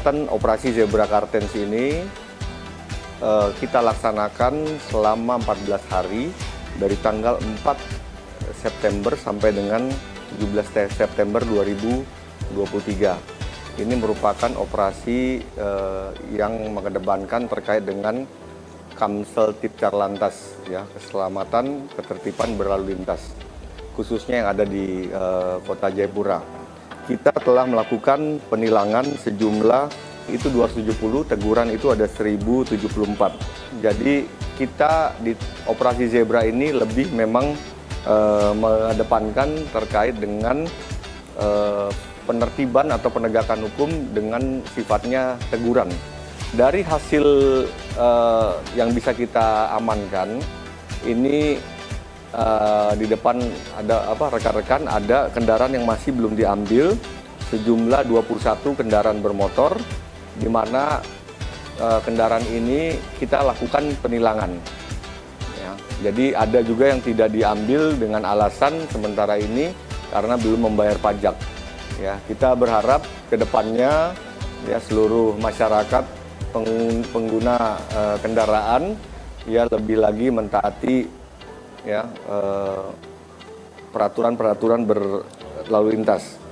kegiatan operasi Zebra Kartens ini kita laksanakan selama 14 hari dari tanggal 4 September sampai dengan 17 September 2023. Ini merupakan operasi yang mengedepankan terkait dengan Kamsel Tipcar Lantas, ya, keselamatan, ketertiban berlalu lintas, khususnya yang ada di Kota Jayapura. Kita telah melakukan penilangan sejumlah itu 270, teguran itu ada 1074. Jadi kita di operasi Zebra ini lebih memang mengedepankan terkait dengan penertiban atau penegakan hukum dengan sifatnya teguran. Dari hasil yang bisa kita amankan, ini di depan ada rekan-rekan ada kendaraan yang masih belum diambil, sejumlah 21 kendaraan bermotor, di mana kendaraan ini kita lakukan penilangan. Ya, jadi ada juga yang tidak diambil dengan alasan sementara ini karena belum membayar pajak. Ya, kita berharap ke depannya ya seluruh masyarakat pengguna kendaraan ya lebih lagi mentaati ya peraturan-peraturan berlalu lintas.